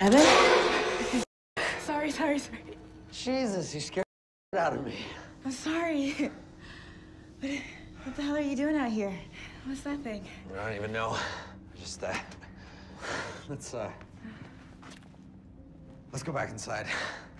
Evan? Sorry. Jesus, you scared the out of me. I'm sorry. What the hell are you doing out here? What's that thing? I don't even know. Just, let's go back inside.